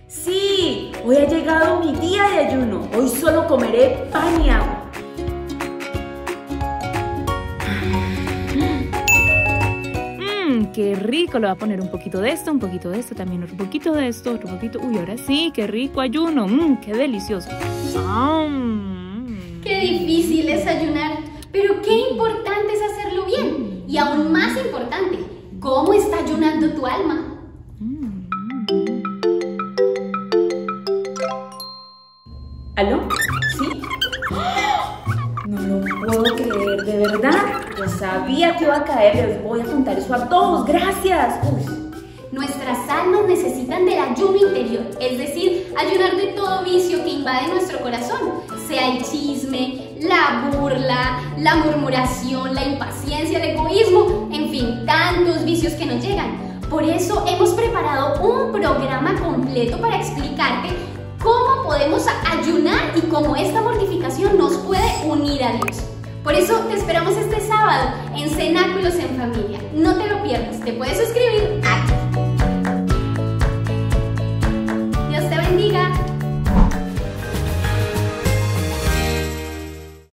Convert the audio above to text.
Sí, hoy ha llegado mi día de ayuno. Hoy solo comeré pan y agua. Qué rico. Le voy a poner un poquito de esto, también otro poquito de esto, otro poquito. Uy, ahora sí, qué rico ayuno. Qué delicioso. Qué difícil es ayunar, pero qué importante es hacerlo bien. Y aún más importante, ¿cómo está ayunando tu alma? ¿Aló? ¿Sí? No lo puedo creer, ¿de verdad? Yo sabía que iba a caer, les voy a contar eso a todos, gracias. Nuestras almas necesitan del ayuno interior, es decir, ayunar de todo vicio que invade nuestro corazón, sea el chisme, la burla, la murmuración, la impaciencia, el egoísmo, en fin, tantos vicios que nos llegan. Por eso hemos preparado un programa completo para explicarte cómo podemos ayunar y cómo esta mortificación nos puede unir a Dios. Por eso te esperamos este sábado en Cenáculos en Familia. No te lo pierdas, te puedes suscribir